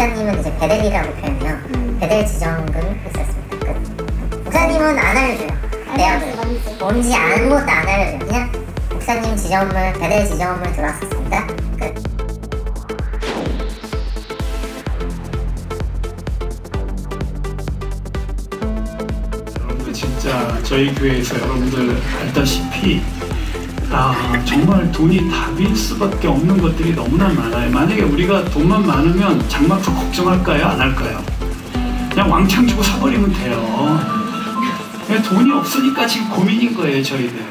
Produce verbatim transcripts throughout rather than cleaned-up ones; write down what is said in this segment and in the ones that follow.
목사님은 이제 베델이라고 표현해요. 음. 베델 지정금 있었습니다. 끝. 목사님은 안 알려줘요. 내역을 뭔지. 뭔지 아무것도 안 알려줘요. 그냥 목사님 지정물, 베델 지정물 들어왔었습니다. 끝. 여러분들 진짜 저희 교회에서 여러분들 알다시피 아 정말 돈이 답일 수밖에 없는 것들이 너무나 많아요. 만약에 우리가 돈만 많으면 장막도 걱정할까요? 안 할까요? 그냥 왕창 주고 사버리면 돼요. 그냥 돈이 없으니까 지금 고민인 거예요, 저희들.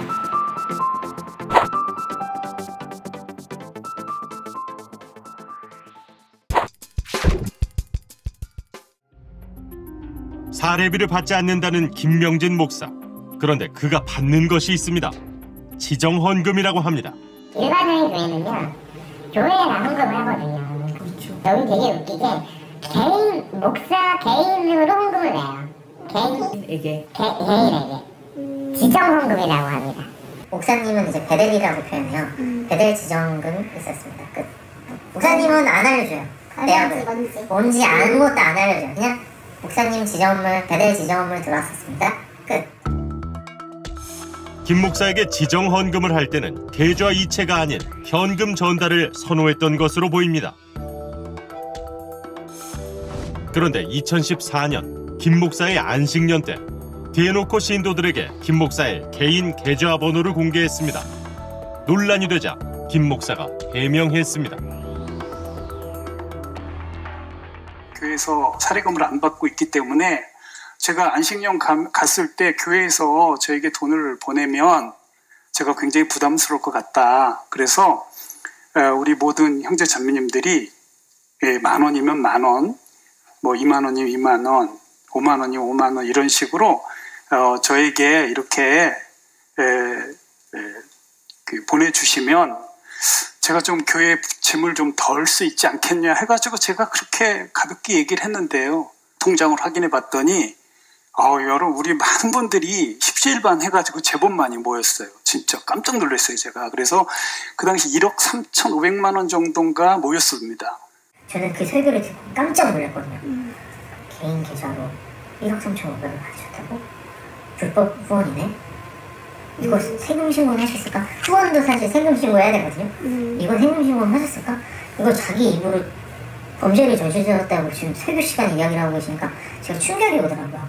사례비를 받지 않는다는 김명진 목사. 그런데 그가 받는 것이 있습니다. 지정헌금이라고 합니다. 일반적인 교회는요, 교회가 헌금을 하거든요. 그렇죠. 여기 되게 웃기게 개인, 목사 개인으로 헌금을 내요. 개인에게. 개, 개인에게. 지정헌금이라고 합니다. 목사님은 이제 베델이라고 표현해요. 음. 베델 지정금 있었습니다. 끝. 목사님은 안 알려줘요. 내역을. 뭔지. 뭔지 아무것도 안 알려줘요. 그냥 목사님 지정물, 베델 지정물 들어왔었습니다. 끝. 김 목사에게 지정헌금을 할 때는 계좌 이체가 아닌 현금 전달을 선호했던 것으로 보입니다. 그런데 이천십사 년 김 목사의 안식년 때 대놓고 신도들에게 김 목사의 개인 계좌번호를 공개했습니다. 논란이 되자 김 목사가 해명했습니다. 교회에서 사례금을 안 받고 있기 때문에 제가 안식년 가, 갔을 때 교회에서 저에게 돈을 보내면 제가 굉장히 부담스러울 것 같다. 그래서 우리 모든 형제 자매님들이 만 원이면 만 원, 뭐 이만 원이면 이만 원, 오만 원이면 오만 원 이런 식으로 어, 저에게 이렇게 에, 에, 그 보내주시면 제가 좀 교회 짐을 좀 덜 수 있지 않겠냐 해가지고 제가 그렇게 가볍게 얘기를 했는데요. 통장을 확인해 봤더니 어, 여러분 우리 많은 분들이 십시일반 해가지고 제법 많이 모였어요. 진짜 깜짝 놀랐어요 제가. 그래서 그 당시 일억 삼천오백만 원 정도인가 모였습니다. 저는 그 설교를 듣고 깜짝 놀랐거든요. 음. 개인 계좌로 일억 삼천오백을 받으셨다고? 불법 후원이네? 이거 음. 세금 신고는 하셨을까? 후원도 사실 세금 신고해야 되거든요. 음. 이거 세금 신고는 하셨을까? 이거 자기 입으로 범죄를 저지르셨다고 지금 설교 시간 이야기를 하고 계시니까 제가 충격이 오더라고요.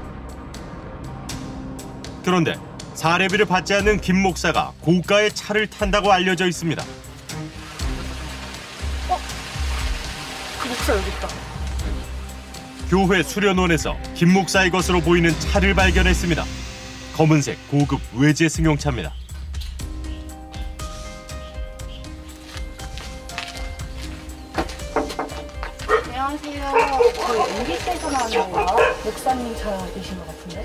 그런데 사례비를 받지 않는 김 목사가 고가의 차를 탄다고 알려져 있습니다. 어? 그 목사 여기 있다. 교회 수련원에서 김 목사의 것으로 보이는 차를 발견했습니다. 검은색 고급 외제 승용차입니다. 안녕하세요. 거의 엠비씨에서 나오는 건가요? 목사님 차이신 것 같은데?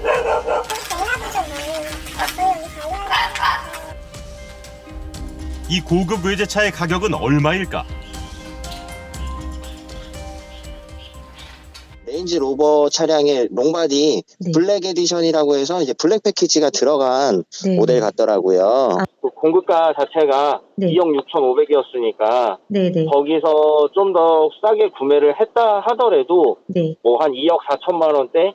이 고급 외제차의 가격은 얼마일까? 레인지 로버 차량의 롱바디 네. 블랙 에디션이라고 해서 이제 블랙 패키지가 들어간 네. 모델 같더라고요. 아. 그 공급가 자체가 네. 이억 육천오백이었으니까 네네. 거기서 좀 더 싸게 구매를 했다 하더라도 네. 뭐 한 이억 사천만 원대?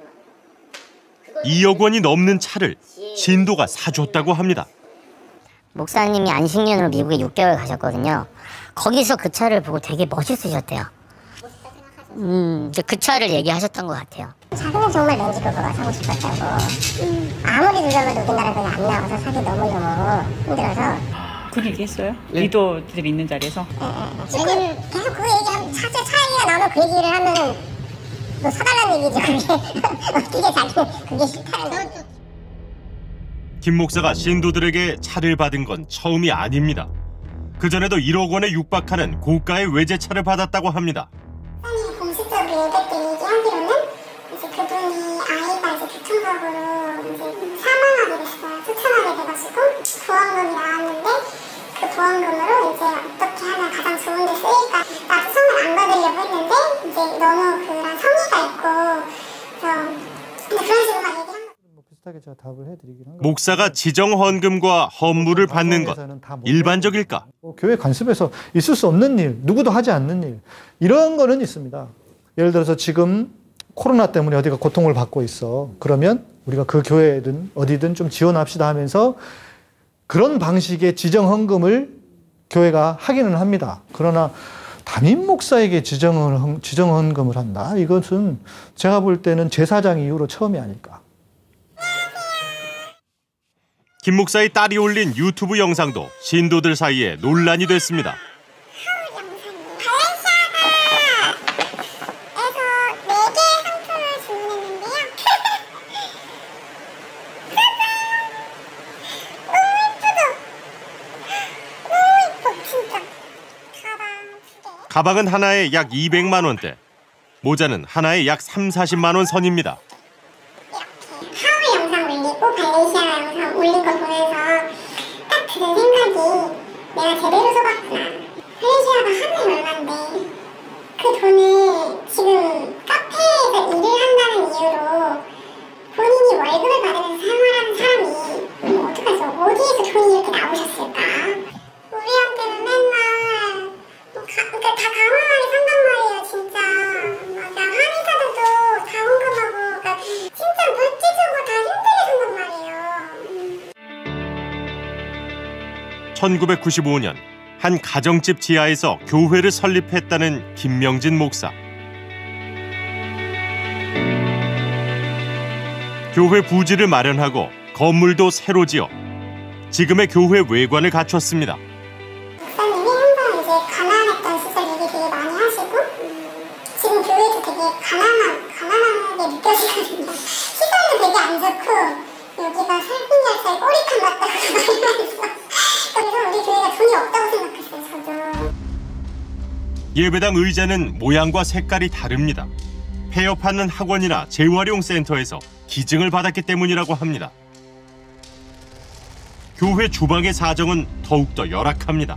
이억 원이 넘는 차를 신도가 사줬다고 합니다. 목사님이 안식년으로 미국에 육 개월 가셨거든요. 거기서 그 차를 보고 되게 멋있으셨대요. 음, 그 차를 얘기하셨던 것 같아요. 작으면 정말 렌즈 로버가 사고 싶었다고. 음. 아무리 누르면 우리나라 그냥 안 나와서 사기 너무너무 힘들어서. 그 얘기했어요? 네. 리더들 있는 자리에서? 네. 왜냐면 계속 그 얘기하면 차제 차 얘기가 나오면 그 얘기를 하면은 뭐 사달라는 얘기죠. 그게 그게 자기 그게 싫다는. 김 목사가 신도들에게 차를 받은 건 처음이 아닙니다. 그전에도 일억 원에 육박하는 고가의 외제차를 받았다고 합니다. 공식적으로 얘기했던 얘기하기로는 이제 그분이 아이가 이제 교통사고로 이제 사망하게 됐어요. 추천하게 돼가지고 보험금이 나왔는데 그 보험금으로 이제 어떻게 하면 가장 좋은 데 쓰일까. 나 추천을 안 받으려고 했는데 이제 너무 그런 성의가 있고 그래서 근데 그런 식으로 막 얘기한 거. 목사가 지정 헌금과 헌물을 받는 것 일반적일까? 교회 관습에서 있을 수 없는 일, 누구도 하지 않는 일, 이런 거는 있습니다. 예를 들어서 지금 코로나 때문에 어디가 고통을 받고 있어. 그러면 우리가 그 교회든 어디든 좀 지원합시다 하면서 그런 방식의 지정 헌금을 교회가 하기는 합니다. 그러나 담임 목사에게 지정, 지정 헌금을 한다? 이것은 제가 볼 때는 제사장 이후로 처음이 아닐까. 김 목사의 딸이 올린 유튜브 영상도 신도들 사이에 논란이 됐습니다. 가방은 하나에 약 이백만 원대, 모자는 하나에 약 삼사십만 원 선입니다. 하우 영상 올리고 발렌시아 영상 올린 거 보면서 딱 드는 생각이 내가 제대로 속았구나. 발렌시아가 하루에 얼만데 그 돈을 지금 카페에서 일을 한다는 이유로 본인이 월급을 받으면서 생활하는 사람이 뭐 어떡하죠? 어디에서 돈이 이렇게 나오셨을까? 우리한테는 맨날 뭐 가, 그러니까 다 가난하게 산단 말이에요, 진짜. 맞아, 한의사들도 다 헌금하고, 그러니까 진짜 물질적으로 다 힘들게 산단 말이에요. 천구백구십오 년 한 가정집 지하에서 교회를 설립했다는 김명진 목사. 교회 부지를 마련하고 건물도 새로 지어 지금의 교회 외관을 갖췄습니다. 목사님이 항상 이제 가난했던 시절 얘기 되게 많이 하시고 지금 교회도 되게 가난한, 가난하게 느껴지거든요. 시설도 되게 안 좋고 여기가 살균열차에 꼬리칸 맞다고 많이 하면서 그래서 우리 교회가 돈이 없다고 생각했어요, 저도. 예배당 의자는 모양과 색깔이 다릅니다. 폐업하는 학원이나 재활용 센터에서 기증을 받았기 때문이라고 합니다. 교회 주방의 사정은 더욱더 열악합니다.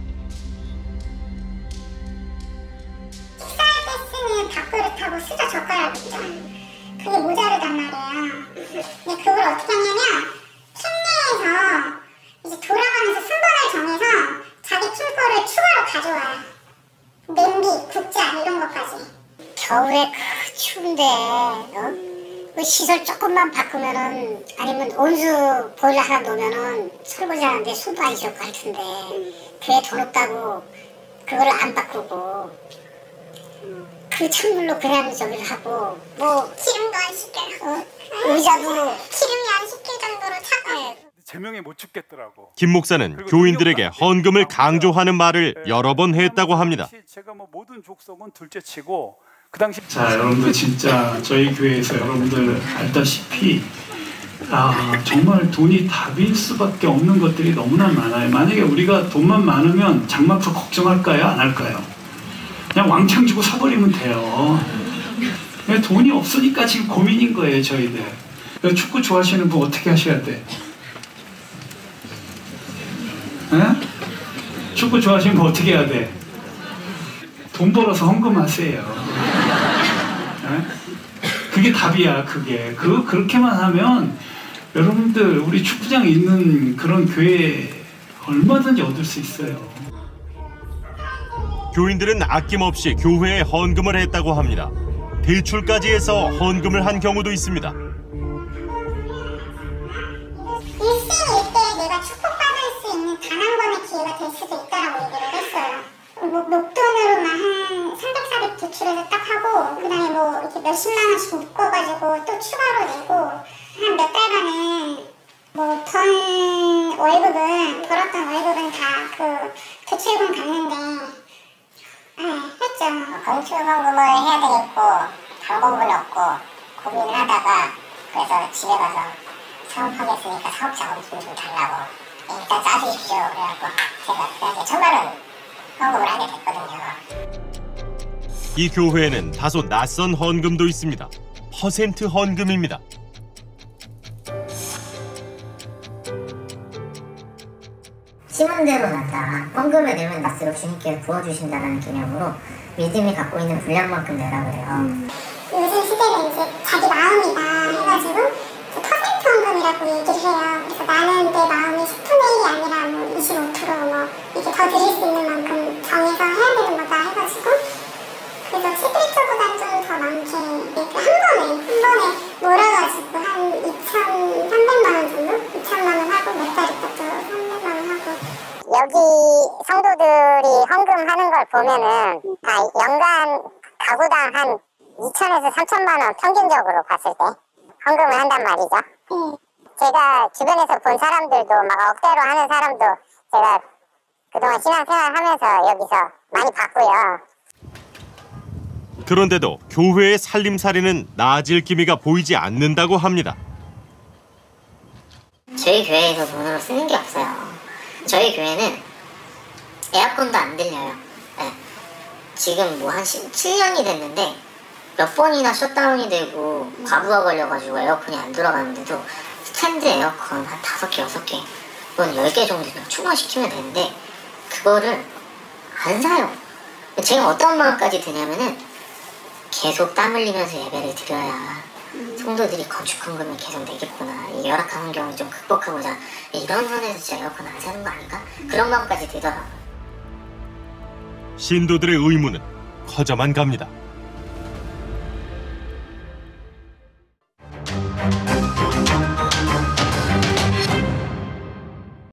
식사할 때 쓰는 밥그릇하고 수저 젓가락 있잖아. 그게 모자르단 말이야. 근데 그걸 어떻게 하냐면 팀내에서 이제 돌아가면서 순번을 정해서 자기 팀 거를 추가로 가져와요. 냄비, 국자 이런 것까지. 겨울에 그 추운데 어? 그 시설 조금만 바꾸면은 아니면 온수 보일러 하나 놓으면은 설거지 하는데 숨도 안 쉬었고 할 텐데 그게 돈 없다고 그거를 안 바꾸고 그 찬물로 그냥 저기를 하고 뭐 기름도 안 씻겨 어? 의자도 기름이 안 씻길 정도로 차가워. 제명에 못 죽겠더라고. 김 목사는 교인들에게 헌금을 강조하는 말을 여러 번 했다고 합니다. 제가 뭐 모든 족속은 둘째치고 그 당시 자 여러분들 진짜 저희 교회에서 여러분들 알다시피 아 정말 돈이 답일 수밖에 없는 것들이 너무나 많아요. 만약에 우리가 돈만 많으면 장막도 걱정할까요? 안 할까요? 그냥 왕창 주고 사버리면 돼요. 돈이 없으니까 지금 고민인 거예요, 저희들. 축구 좋아하시는 분 어떻게 하셔야 돼? 에? 축구 좋아하시는 분 어떻게 해야 돼? 돈 벌어서 헌금하세요. 에? 그게 답이야, 그게. 그, 그렇게만 하면 여러분들 우리 축구장에 있는 그런 교회 얼마든지 얻을 수 있어요. 교인들은 아낌없이 교회에 헌금을 했다고 합니다. 대출까지 해서 헌금을 한 경우도 있습니다. 일생일대 내가 축복받을 수 있는 단 한 번의 기회가 될 수도 있다라고 얘기를 했어요. 뭐, 목돈으로만 한 삼백, 사백 대출해서 딱 하고 그 다음에 뭐 이렇게 몇십만 원씩 묶어가지고 또 추가로 내고 한 몇 달간은 뭐 번 월급은 벌었던 월급은 다 그 대출금 갚는데 네, 했죠. 건축헌금을 해야 되겠고 방법은 없고 고민을 하다가 그래서 집에 가서 사업하겠으니까 사업자금 좀 달라고 일단 짜주십시오. 그래갖고 제가 그냥 천만 원 헌금을 하게 됐거든요. 이 교회에는 다소 낯선 헌금도 있습니다. 퍼센트 헌금입니다. 심은대로 놨다가 헌금을 내면 날수록 주님께 부어주신다는 개념으로 믿음이 갖고 있는 분량만큼 내라고 해요. 음. 요즘 시대는 이제 자기 마음이다 해가지고 퍼센트 헌금이라고 더 드릴 수 있는 만큼 정해서 해야 되는 거다 해가지고 그래서 십일 조보다 좀 더 많게 한 번에 한 번에 몰아가지고 한 이천삼백만 원 정도? 이천만 원 하고 몇 달 있다 또 삼백만 원 하고 여기 성도들이 헌금하는 걸 보면은 다 연간 가구당 한 이천에서 삼천만 원 평균적으로 봤을 때 헌금을 한단 말이죠. 음. 제가 주변에서 본 사람들도 막 억대로 하는 사람도 제가 그동안 신앙생활 하면서 여기서 많이 봤고요. 그런데도 교회의 살림살이는 나아질 기미가 보이지 않는다고 합니다. 저희 교회에서 돈으로 쓰는 게 없어요. 저희 교회는 에어컨도 안 들려요. 네. 지금 뭐 한 칠 년이 됐는데 몇 번이나 셧다운이 되고 과부하 걸려가지고 에어컨이 안 돌아가는데도 스탠드 에어컨 한 다섯 개, 여섯 개, 또는 열 개 정도 충원시키면 되는데 그거를 안 사요. 제가 어떤 마음까지 드냐면은 계속 땀 흘리면서 예배를 드려야 성도들이 건축헌금을 계속 내겠구나. 이 열악한 환경을 좀 극복하고자 이런 선에서 진짜 에어컨 안 사는 거 아닌가? 그런 마음까지 들더라고요. 신도들의 의무는 커져만 갑니다.